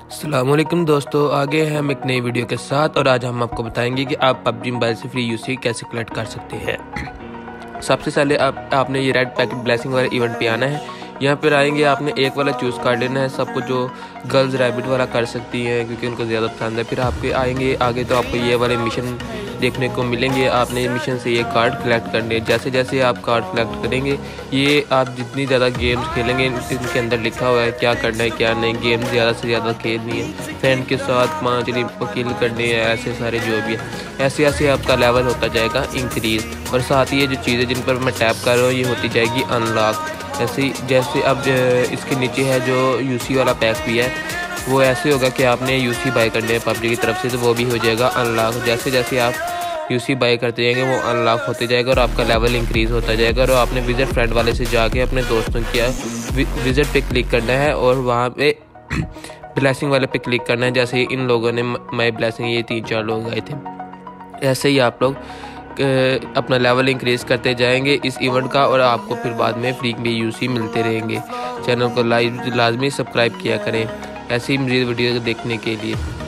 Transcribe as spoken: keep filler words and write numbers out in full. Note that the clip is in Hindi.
अस्सलामुअलैकुम दोस्तों, आगे हैं हम एक नई वीडियो के साथ और आज हम आपको बताएंगे कि आप पबजी मोबाइल से फ्री यूसी कैसे कलेक्ट कर सकते हैं। सबसे पहले आप आपने ये रेड पैकेट ब्लेसिंग वाले इवेंट पे आना है। यहाँ पर आएंगे आपने एक वाला चूज़ कर लेना है। सबको जो गर्ल्स रैबिट वाला कर सकती हैं क्योंकि उनको ज़्यादा पसंद है। फिर आपके आएंगे आगे तो आपको ये वाले मिशन देखने को मिलेंगे। आपने मिशन से ये कार्ड कलेक्ट करने, जैसे जैसे आप कार्ड कलेक्ट करेंगे ये आप जितनी ज़्यादा गेम्स खेलेंगे इनके अंदर लिखा हुआ है क्या करना है क्या नहीं। गेम ज़्यादा से ज़्यादा खेलनी है, फ्रेंड के साथ पाँच रिप को किल करने हैं, ऐसे सारे जो भी है ऐसे ऐसे आपका लेवल होता जाएगा इंक्रीज़। और साथ ही ये जो चीज़ें जिन पर मैं टैप कर रहा हूँ ये होती जाएगी अनलॉक। ऐसे जैसे अब इसके नीचे है जो यूसी वाला पैक भी है वो ऐसे होगा कि आपने यूसी बाय करने हैं पबजी की तरफ से, तो वो भी हो जाएगा अनलॉक। जैसे जैसे आप यूसी बाय करते जाएंगे वो अनलॉक होते जाएगा और आपका लेवल इंक्रीज़ होता जाएगा। और आपने विजिट फ्रेंड वाले से जाके अपने दोस्तों की विजिट पे क्लिक करना है और वहाँ पे ब्लेसिंग वाले पे क्लिक करना है। जैसे इन लोगों ने माई ब्लेसिंग, ये तीन चार लोग आए थे, ऐसे ही आप लोग अपना लेवल इंक्रीज़ करते जाएंगे इस इवेंट का और आपको फिर बाद में फ्री में यूसी मिलते रहेंगे। चैनल को लाइव लाजमी सब्सक्राइब किया करें ऐसी मज़ीद वीडियो देखने के लिए।